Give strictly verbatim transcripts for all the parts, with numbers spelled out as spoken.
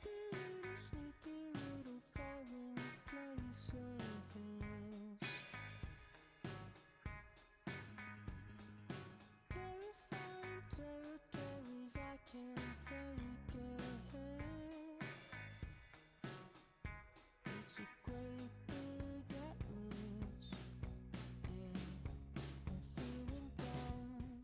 little sneaky little foreign places. Terrifying territories I can't take it. It's a great big atlas, and I'm feeling down.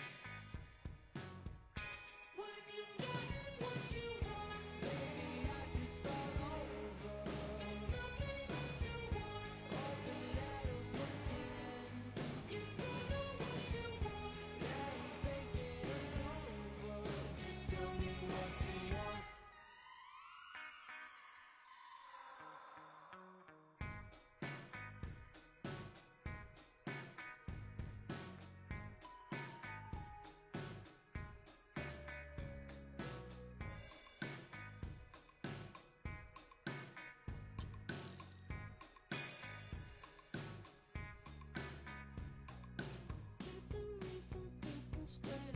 When you get what you want, maybe I should start over. There's nothing left to want, open that up again. You don't know what you want, yeah, I'm thinking it over. Just tell me what you want. Keeping me from thinking straight.